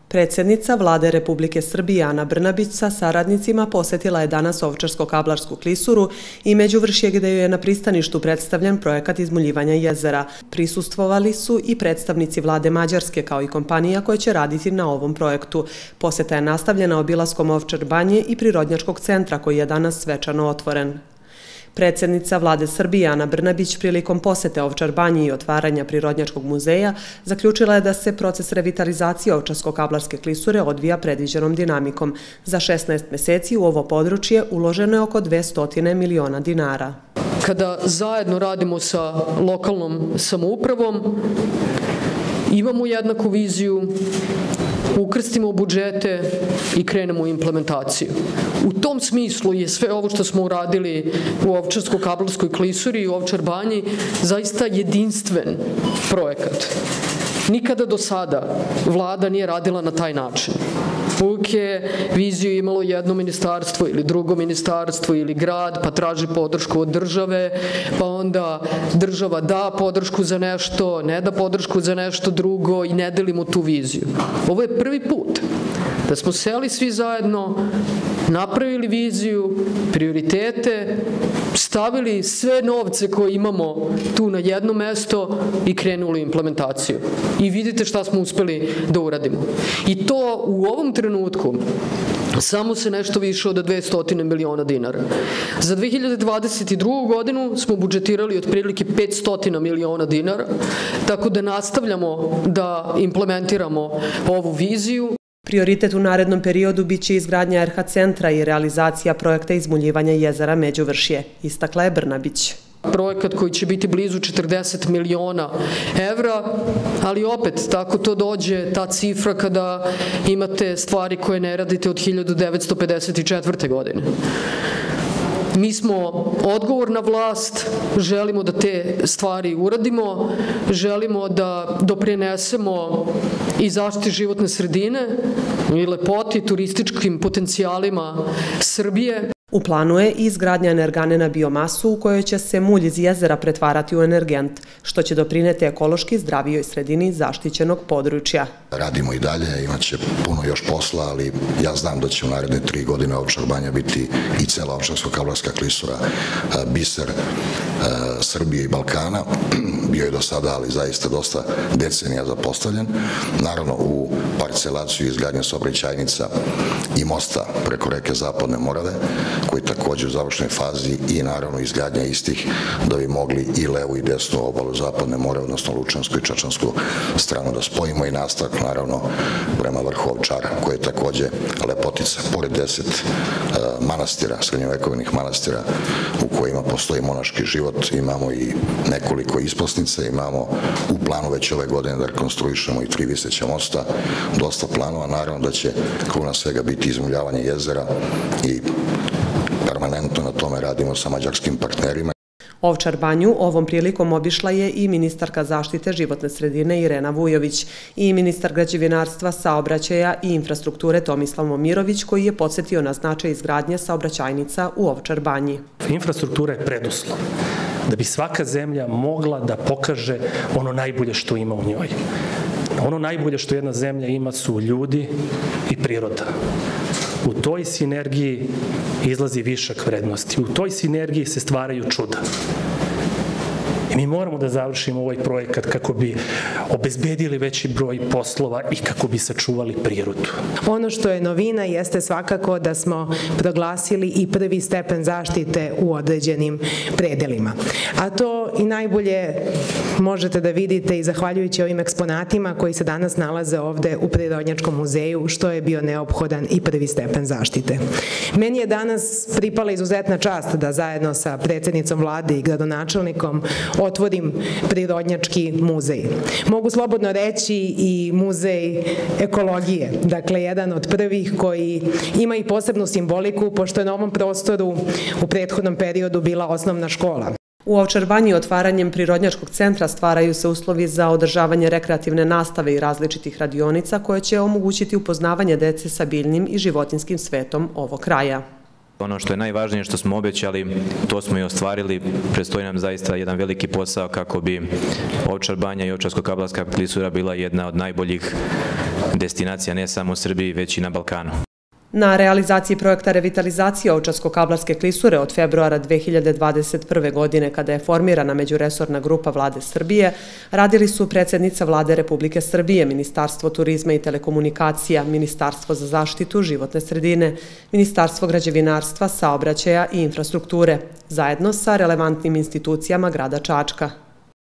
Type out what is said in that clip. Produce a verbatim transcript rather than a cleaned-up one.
Predsjednica Vlade Republike Srbije Ana Brnabić sa saradnicima posetila je danas Ovčarsko-Kablarsku klisuru i Međuvršje gde joj je na pristaništu predstavljen projekat izmuljivanja jezera. Prisustvovali su i predstavnici Vlade Mađarske kao i kompanija koje će raditi na ovom projektu. Poseta je nastavljena obilaskom Ovčar banje i Prirodnjačkog centra koji je danas svečano otvoren. Predsjednica Vlade Srbije Ana Brnabić prilikom posete Ovčar banji i otvaranja Prirodnjačkog muzeja zaključila je da se proces revitalizacije Ovčarsko-Kablarske klisure odvija predviđenom dinamikom. Za šesnaest meseci u ovo područje uloženo je oko dvesta miliona dinara. Kada zajedno radimo sa lokalnom samoupravom, imamo jednaku viziju, ukrstimo u budžete i krenemo u implementaciju. U tom smislu je sve ovo što smo uradili u Ovčarsko-Kablarskoj klisuri i u Ovčar banji zaista jedinstven projekat. Nikada do sada Vlada nije radila na taj način. Uvijek je viziju imalo jedno ministarstvo ili drugo ministarstvo ili grad, pa traži podršku od države, pa onda država da podršku za nešto, ne da podršku za nešto drugo i ne delimo tu viziju. Ovo je prvi put da smo seli svi zajedno, napravili viziju, prioritete, stavili sve novce koje imamo tu na jedno mesto i krenuli implementaciju. I vidite šta smo uspeli da uradimo. I to u ovom trenutku samo se nešto više od dvesta miliona dinara. Za dve hiljade dvadeset drugu. godinu smo budžetirali otprilike petsto miliona dinara, tako da nastavljamo da implementiramo ovu viziju. Prioritet u narednom periodu biće izgradnja er ha centra i realizacija projekta izmuljivanja jezera Međuvršje, istakla je Brnabić. Projekat koji će biti blizu četrdeset miliona evra, ali opet tako to dođe, ta cifra kada imate stvari koje ne radite od hiljadu devetsto pedeset četvrte. godine. Mi smo odgovorna vlast, želimo da te stvari uradimo, želimo da doprinesemo i zaštiti životne sredine i lepoti, turističkim potencijalima Srbije. U planu je i izgradnja energane na biomasu u kojoj će se mulj iz jezera pretvarati u energent, što će doprineti ekološki zdravijoj sredini zaštićenog područja. Radimo i dalje, imat će puno još posla, ali ja znam da će u naredne tri godine Ovčar banja biti i cela Ovčarsko-Kablarska klisura biser Srbije i Balkana. Bio je do sada, ali zaista dosta decenija zapostavljen. Naravno, u parcelaciju i izgradnju saobraćajnica i mosta preko reke Zapadne Morave, koji takođe u završnoj fazi i naravno izgradnja istih da bi mogli i levu i desnu obalu Zapadne Morave, odnosno Lučansku i Čačansku stranu da spojimo i nastavak naravno prema vrhu Ovčara, koji je takođe lepotica. Pored deset manastira, srednjovekovnih manastira u kojima postoji monaški život, imamo i nekoliko isposnica, imamo u planu već ove godine da rekonstruišemo i tri viseća mosta, dosta planova, naravno da će kruna svega biti izmuljavanje jezera i permanentno na tome radimo sa mađarskim partnerima. Ovčar banju ovom prilikom obišla je i ministarka zaštite životne sredine Irena Vujović i ministar građevinarstva, saobraćaja i infrastrukture Tomislav Momirović, koji je podsetio na značaj izgradnje saobraćajnica u Ovčar banji. Infrastruktura je preduslov da bi svaka zemlja mogla da pokaže ono najbolje što ima u njoj. Ono najbolje što jedna zemlja ima su ljudi i priroda. U toj sinergiji izlazi višak vrednosti. U toj sinergiji se stvaraju čuda. I mi moramo da završimo ovaj projekat kako bi obezbedili veći broj poslova i kako bi sačuvali prirodu. Ono što je novina jeste svakako da smo proglasili i prvi stepen zaštite u određenim predelima. A to i najbolje možete da vidite i zahvaljujući ovim eksponatima koji se danas nalaze ovde u Prirodnjačkom muzeju, što je bio neophodan i prvi stepen zaštite. Meni je danas pripala izuzetna čast da zajedno sa predsjednicom Vlade i gradonačelnikom otvorim Prirodnjački muzej. Mogu slobodno reći i muzej ekologije, dakle jedan od prvih koji ima i posebnu simboliku, pošto je na ovom prostoru u prethodnom periodu bila osnovna škola. U Ovčar banji otvaranjem Prirodnjačkog centra stvaraju se uslovi za održavanje rekreativne nastave i različitih radionica koje će omogućiti upoznavanje dece sa biljnim i životinjskim svetom ovog kraja. Ono što je najvažnije što smo obećali, to smo i ostvarili. Predstoji nam zaista jedan veliki posao kako bi Ovčar banja i Ovčarsko-kablarska klisura bila jedna od najboljih destinacija ne samo u Srbiji, već i na Balkanu. Na realizaciji projekta revitalizacije Ovčarsko-kablarske klisure od februara dve hiljade dvadeset prve. godine, kada je formirana međuresorna grupa Vlade Srbije, radili su predsjednica Vlade Republike Srbije, Ministarstvo turizma i telekomunikacija, Ministarstvo za zaštitu životne sredine, Ministarstvo građevinarstva, saobraćaja i infrastrukture, zajedno sa relevantnim institucijama grada Čačka.